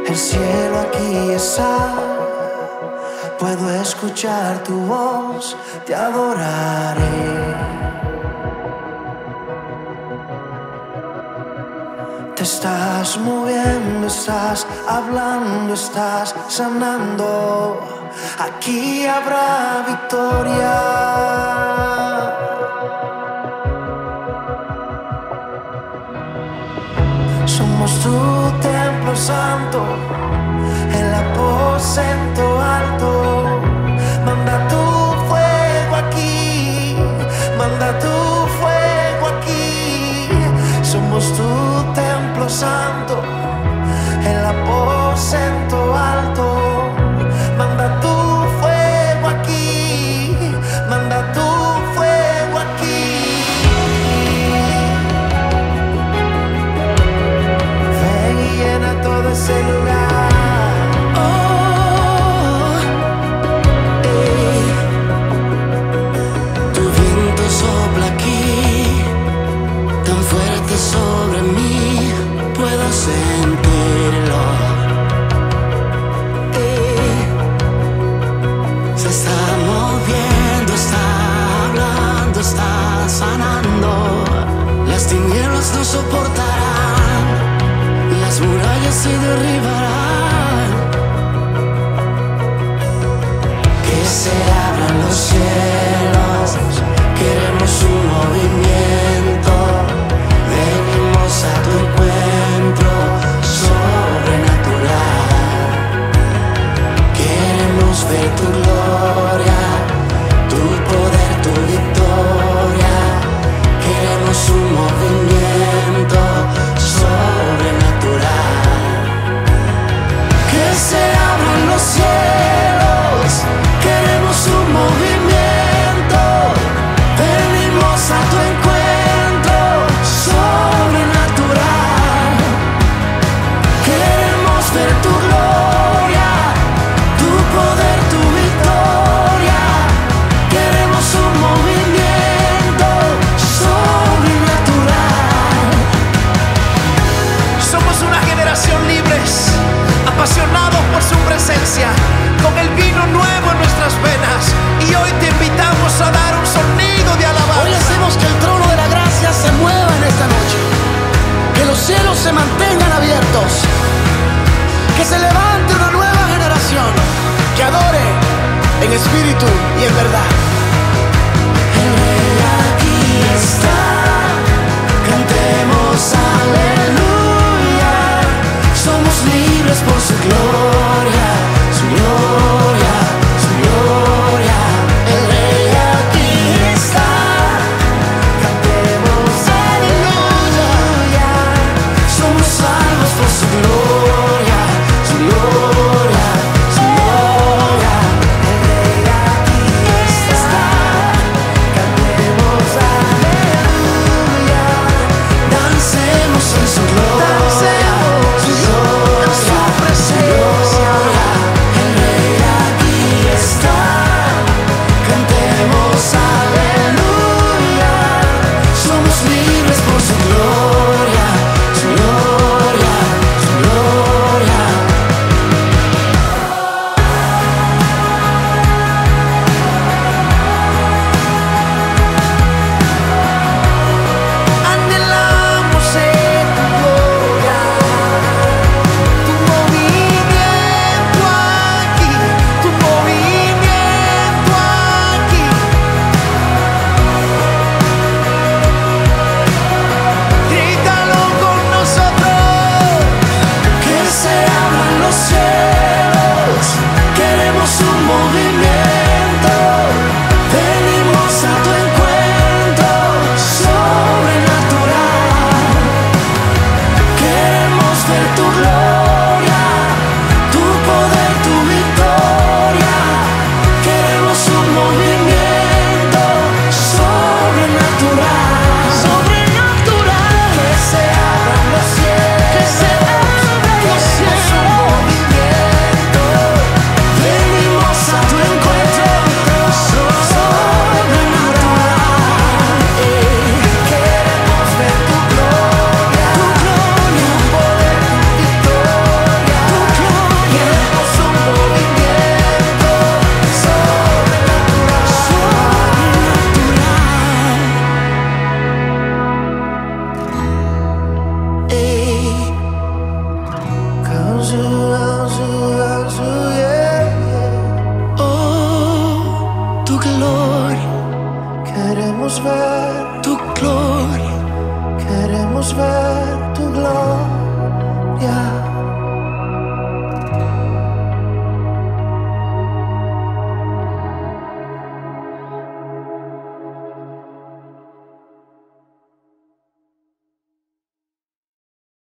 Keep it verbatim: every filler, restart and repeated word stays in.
El cielo aquí está, puedo escuchar tu voz, te adoraré. Te estás moviendo, estás hablando, estás sanando. Aquí habrá victoria. Somos tu templo santo, el aposento alto. Manda tu fuego aquí, manda tu fuego aquí. Somos tu templo santo, el aposento alto. Manda tu fuego aquí, manda tu fuego aquí. Ven y llena todo ese lugar. Oh, hey. Tu viento sopla aquí, tan fuerte sobre mí, puedo sentirlo. Hey. Se está moviendo, está hablando, está sanando. Las tinieblas no soportarán, las murallas se derribarán. Que se abran los cielos, queremos un movimiento. Venimos a tu encuentro sobrenatural. Queremos ver tu gloria, tu poder, tu victoria. Queremos un movimiento sobrenatural. Que se abran los cielos, queremos un movimiento. Venimos a tu encuentro sobrenatural. Queremos ver tu gloria, tu poder, tu victoria. Queremos un movimiento sobrenatural. Somos una generación libres, apasionados por su presencia, con el vino nuevo en nuestras venas. Y hoy te invitamos a dar un sonido de alabanza. Hoy hacemos que el trono de la gracia se mueva en esta noche, que los cielos se mantengan abiertos, que se levante una nueva generación que adore en espíritu